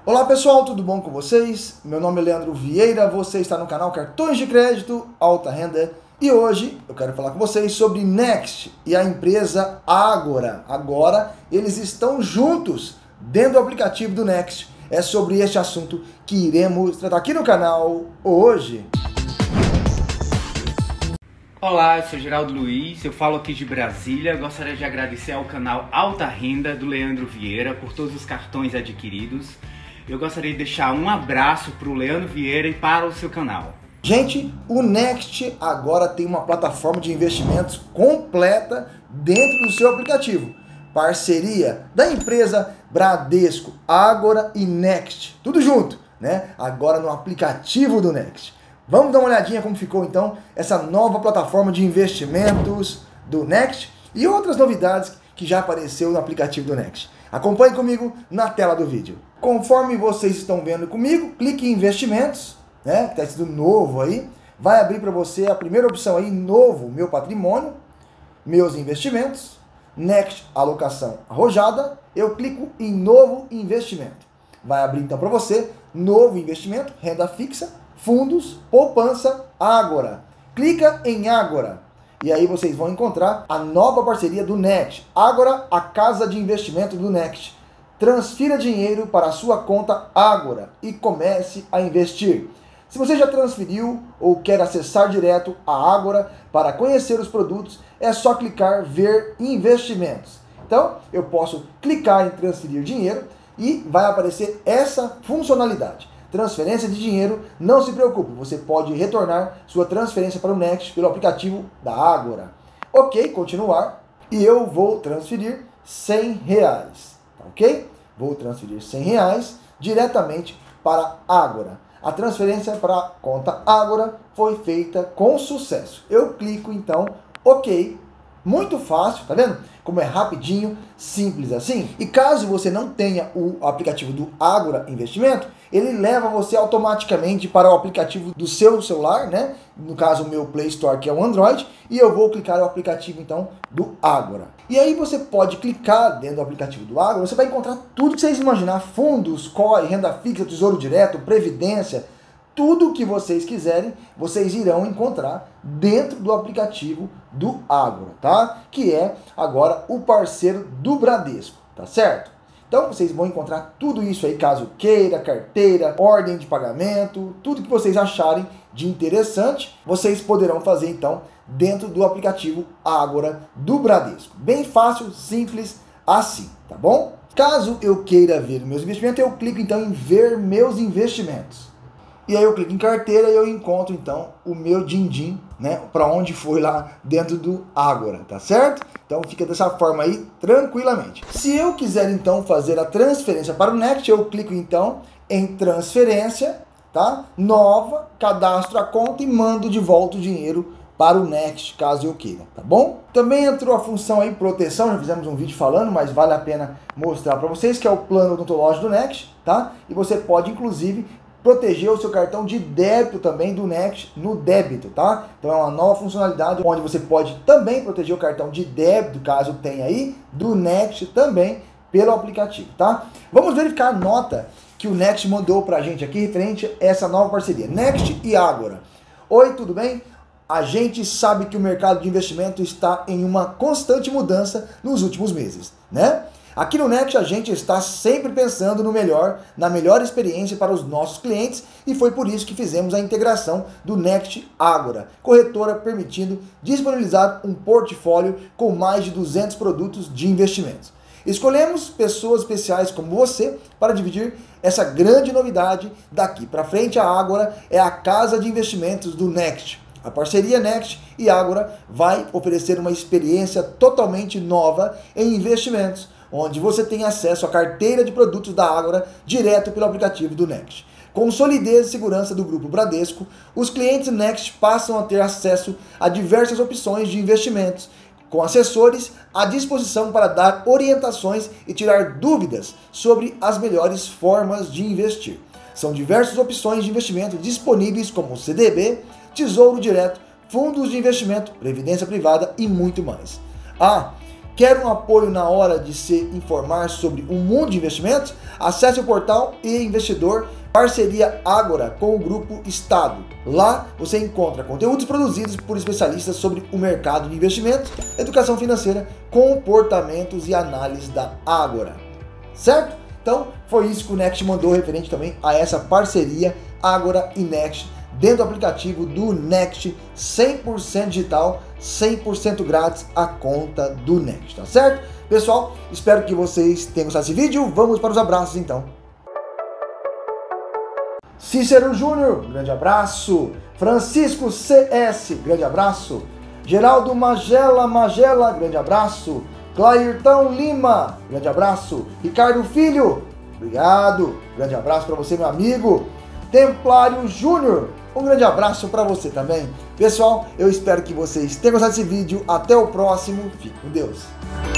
Olá pessoal, tudo bom com vocês? Meu nome é Leandro Vieira, você está no canal Cartões de Crédito Alta Renda e hoje eu quero falar com vocês sobre Next e a empresa Ágora. Agora eles estão juntos dentro do aplicativo do Next. É sobre este assunto que iremos tratar aqui no canal hoje. Olá, eu sou Geraldo Luiz, eu falo aqui de Brasília. Gostaria de agradecer ao canal Alta Renda do Leandro Vieira por todos os cartões adquiridos. Eu gostaria de deixar um abraço para o Leandro Vieira e para o seu canal. Gente, o Next agora tem uma plataforma de investimentos completa dentro do seu aplicativo. Parceria da empresa Bradesco, Ágora e Next. Tudo junto, né? Agora no aplicativo do Next. Vamos dar uma olhadinha como ficou então essa nova plataforma de investimentos do Next e outras novidades que já apareceu no aplicativo do Next. Acompanhe comigo na tela do vídeo. Conforme vocês estão vendo comigo, clique em investimentos, né? Que está escrito novo aí. Vai abrir para você a primeira opção aí, novo, meu patrimônio, meus investimentos, Next, alocação arrojada. Eu clico em novo investimento. Vai abrir então para você, novo investimento, renda fixa, fundos, poupança, Ágora. Clica em Ágora. E aí vocês vão encontrar a nova parceria do Next. Ágora, a casa de investimento do Next. Transfira dinheiro para a sua conta Ágora e comece a investir. Se você já transferiu ou quer acessar direto a Ágora para conhecer os produtos, é só clicar ver investimentos. Então, eu posso clicar em transferir dinheiro e vai aparecer essa funcionalidade. Transferência de dinheiro, não se preocupe, você pode retornar sua transferência para o Next pelo aplicativo da Ágora. Ok, continuar, e eu vou transferir R$100, tá ok? Vou transferir R$100 diretamente para a Ágora. A transferência para a conta Ágora foi feita com sucesso. Eu clico então, ok, muito fácil, tá vendo? Como é rapidinho, simples assim. E caso você não tenha o aplicativo do Ágora Investimento, ele leva você automaticamente para o aplicativo do seu celular, né? No caso, o meu Play Store, que é o Android, e eu vou clicar no aplicativo, então, do Ágora. E aí você pode clicar dentro do aplicativo do Ágora, você vai encontrar tudo que vocês imaginar, fundos, COI, renda fixa, tesouro direto, previdência, tudo que vocês quiserem, vocês irão encontrar dentro do aplicativo do Ágora, tá? Que é agora o parceiro do Bradesco, tá certo? Então vocês vão encontrar tudo isso aí, caso queira, carteira, ordem de pagamento, tudo que vocês acharem de interessante, vocês poderão fazer então dentro do aplicativo Ágora do Bradesco. Bem fácil, simples assim, tá bom? Caso eu queira ver meus investimentos, eu clico então em ver meus investimentos. E aí eu clico em carteira e eu encontro então o meu din-din, né, para onde foi lá dentro do Ágora, tá certo? Então fica dessa forma aí, tranquilamente. Se eu quiser então fazer a transferência para o Next, eu clico então em transferência, tá? Nova, cadastro a conta e mando de volta o dinheiro para o Next, caso eu queira, tá bom? Também entrou a função aí proteção, já fizemos um vídeo falando, mas vale a pena mostrar para vocês, que é o plano odontológico do Next, tá? E você pode inclusive proteger o seu cartão de débito também do Next no débito, tá? Então é uma nova funcionalidade onde você pode também proteger o cartão de débito, caso tenha aí, do Next também pelo aplicativo, tá? Vamos verificar a nota que o Next mandou pra gente aqui referente a essa nova parceria, Next e Ágora. Oi, tudo bem? A gente sabe que o mercado de investimento está em uma constante mudança nos últimos meses, né? Aqui no Next a gente está sempre pensando no melhor, na melhor experiência para os nossos clientes e foi por isso que fizemos a integração do Next Ágora, corretora permitindo disponibilizar um portfólio com mais de 200 produtos de investimentos. Escolhemos pessoas especiais como você para dividir essa grande novidade. Daqui para frente a Ágora é a casa de investimentos do Next. A parceria Next e Ágora vai oferecer uma experiência totalmente nova em investimentos, onde você tem acesso à carteira de produtos da Ágora direto pelo aplicativo do Next. Com solidez e segurança do Grupo Bradesco, os clientes Next passam a ter acesso a diversas opções de investimentos, com assessores à disposição para dar orientações e tirar dúvidas sobre as melhores formas de investir. São diversas opções de investimento disponíveis como CDB, Tesouro Direto, fundos de investimento, previdência privada e muito mais. Quer um apoio na hora de se informar sobre o mundo de investimentos? Acesse o portal e-investidor Parceria Ágora com o Grupo Estado. Lá você encontra conteúdos produzidos por especialistas sobre o mercado de investimentos, educação financeira, comportamentos e análise da Ágora. Certo? Então foi isso que o Next mandou referente também a essa parceria Ágora e Next dentro do aplicativo do Next, 100% digital, 100% grátis a conta do Next, tá certo? Pessoal, espero que vocês tenham gostado desse vídeo. Vamos para os abraços então. Cícero Júnior, grande abraço. Francisco CS, grande abraço. Geraldo Magela, grande abraço. Clairton Lima, grande abraço. Ricardo Filho, obrigado. Grande abraço para você, meu amigo. Templário Júnior, um grande abraço para você também. Pessoal, eu espero que vocês tenham gostado desse vídeo. Até o próximo. Fique com Deus.